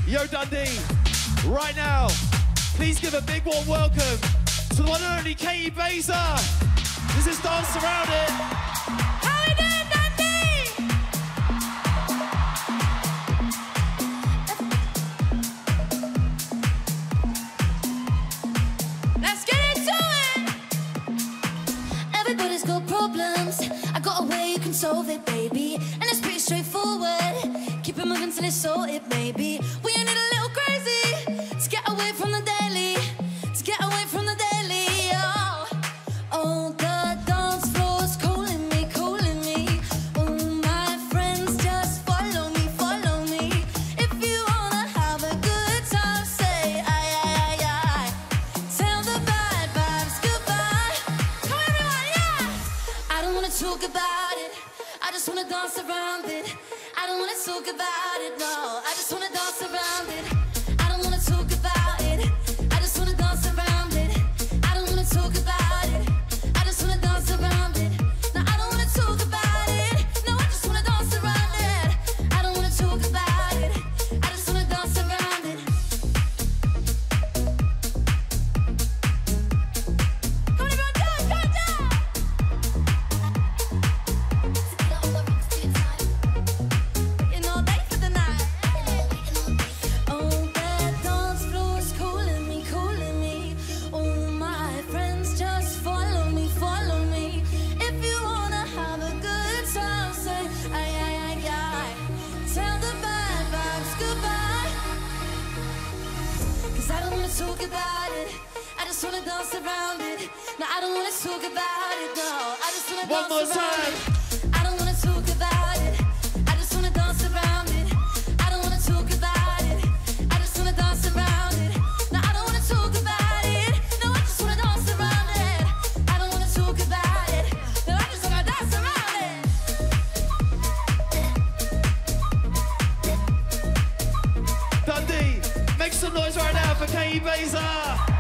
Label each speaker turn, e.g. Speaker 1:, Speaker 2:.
Speaker 1: Yo, Dundee, right now, please give a big warm welcome to the one and only Caity. This is Dance Around It.
Speaker 2: How we doing, Dundee? Let's get into it.
Speaker 3: Everybody's got problems. I got a way you can solve it, baby. And it's pretty straightforward. Keep it moving till it's sorted, maybe. We ain't need a little crazy to get away from the daily. To get away from the daily, oh. Oh, the dance floor's calling me, calling me. All my friends just follow me, follow me. If you wanna have a good time, say aye, aye, aye, aye. Tell the bad vibes goodbye. Come everyone, yeah! I don't wanna talk about it. I just wanna dance around it. I don't wanna talk about it, no. I just wanna dance around it. I don't wanna talk about it. I just wanna dance around it. I don't wanna talk about it. I just wanna dance around it. No, I don't wanna talk about it. No, I just wanna dance around it. I don't wanna talk about it. I just wanna dance around it. Come on, everyone, down, down, down. You know, they for the night. Oh, that dance floor's calling me, calling me. All my friends just follow me, follow me. If you wanna have a good time, say aye, aye, aye, aye. Tell the bad vibes goodbye. 'Cause I don't wanna talk about it. I just wanna dance around it. No, I don't wanna talk about it, no. I just wanna
Speaker 1: One more
Speaker 3: dance around
Speaker 1: time.
Speaker 3: it. I don't wanna talk about it. I just wanna dance around it. I don't wanna talk about it. I just wanna dance around it. No, I don't wanna talk about it. No, I just wanna dance around it. I don't wanna talk about it. No, I just wanna dance around it.
Speaker 1: Dundee, make some noise right now for Caity.